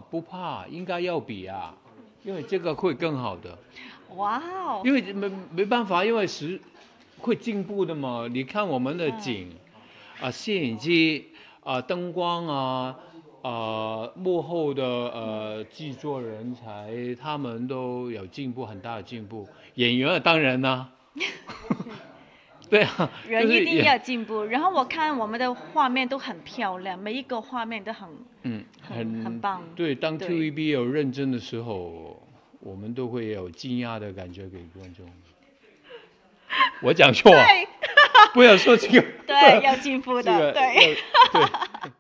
不怕，应该要比啊，因为这个会更好的。 哇哦！ 因为没办法，因为会进步的嘛。你看我们的景，摄影机灯光幕后的制作人才，他们都有进步，很大的进步。演员当然啦、对啊， 人一定要进步。然后我看我们的画面都很漂亮，每一个画面都很棒。 对，当 TVB 有认真的时候，我们都会有惊讶的感觉给观众。我讲错啊，不要说这个。 对，要进步的， 对。